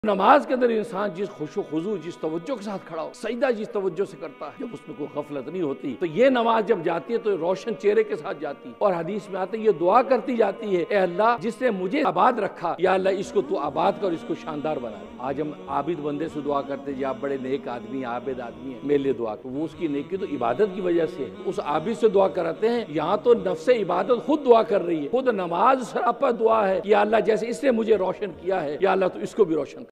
नमाज के अंदर इंसान जिस खुशो खुजू जिस तवज्जो के साथ खड़ा हो, सजदा जिस तवज्जो से करता है, जब उसमें कोई गफलत नहीं होती, तो ये नमाज जब जाती है तो रोशन चेहरे के साथ जाती है। और हदीस में आते ये दुआ करती जाती है, ए अल्लाह जिसने मुझे आबाद रखा, या अल्लाह इसको तू आबाद कर, इसको शानदार बना। आज हम आबिद बंदे से दुआ करते हैं, आप बड़े नेक आदमी आबिद आदमी है, मेरे लिए दुआ कर। वो उसकी नेकी तो इबादत की वजह से उस आबिद से दुआ कराते हैं। यहाँ तो नफ्से इबादत खुद दुआ कर रही है, खुद नमाज सरापा दुआ है कि या अल्लाह जैसे इसने मुझे रोशन किया है, या अल्लाह तो इसको भी रोशन